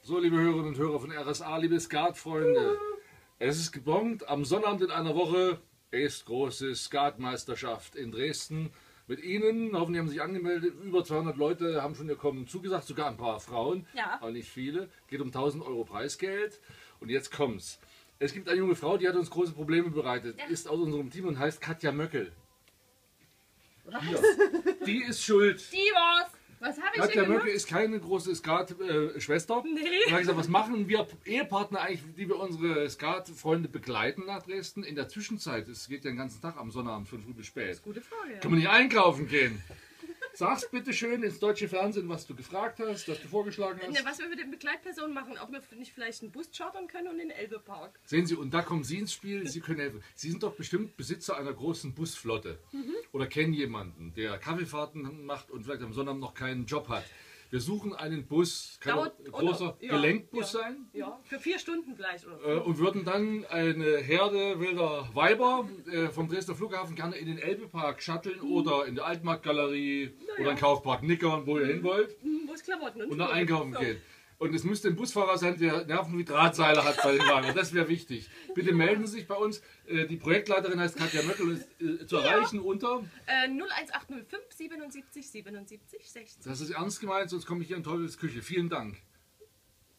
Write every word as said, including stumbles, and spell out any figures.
So, liebe Hörerinnen und Hörer von R S A, liebe Skatfreunde, es ist gebongt. Am Sonnabend in einer Woche ist große Skatmeisterschaft in Dresden. Mit Ihnen, hoffentlich haben Sie sich angemeldet, über zweihundert Leute haben schon ihr Kommen zugesagt, sogar ein paar Frauen, ja. aber nicht viele. Geht um tausend Euro Preisgeld. Und jetzt kommt's. Es gibt eine junge Frau, die hat uns große Probleme bereitet, ja. ist aus unserem Team und heißt Katja Möckel. Was? Die ist schuld. Die war's. Was habe ich Katja denn gemacht? Möckel ist keine große Skat-Schwester. Nee. Und dann habe ich gesagt, was machen wir Ehepartner eigentlich, die wir unsere Skat-Freunde begleiten nach Dresden? In der Zwischenzeit, es geht ja den ganzen Tag am Sonnabend von früh bis spät. Das ist eine gute Frage. Kann man nicht einkaufen gehen? Sag's bitte schön ins deutsche Fernsehen, was du gefragt hast, was du vorgeschlagen hast. Ne, was wir mit den Begleitpersonen machen, ob wir nicht vielleicht einen Bus chartern können und den Elbepark. Sehen Sie, und da kommen Sie ins Spiel, Sie können helfen. Sie sind doch bestimmt Besitzer einer großen Busflotte. Mhm. Oder kennen jemanden, der Kaffeefahrten macht und vielleicht am Sonnabend noch keinen Job hat. Wir suchen einen Bus, kann Dauert, ein großer oder, ja, Gelenkbus ja, sein. Ja, für vier Stunden vielleicht. Oder Äh, und würden dann eine Herde wilder Weiber äh, vom Dresdner Flughafen gerne in den Elbepark shutteln mhm. oder in die Altmarktgalerie ja. oder in den Kaufpark Nickern, wo ihr hin wollt. Mhm, wo es Klamotten und, und dann einkaufen so. geht. Und es müsste ein Busfahrer sein, der Nerven wie Drahtseile hat bei den Wagen. Das wäre wichtig. Bitte melden Sie sich bei uns. Äh, die Projektleiterin heißt Katja Möckel und ist äh, zu erreichen ja. unter äh, null eins acht null fünf siebenundsiebzig siebenundsiebzig sechzehn. Das ist ernst gemeint, sonst komme ich hier in Teufels Küche. Vielen Dank.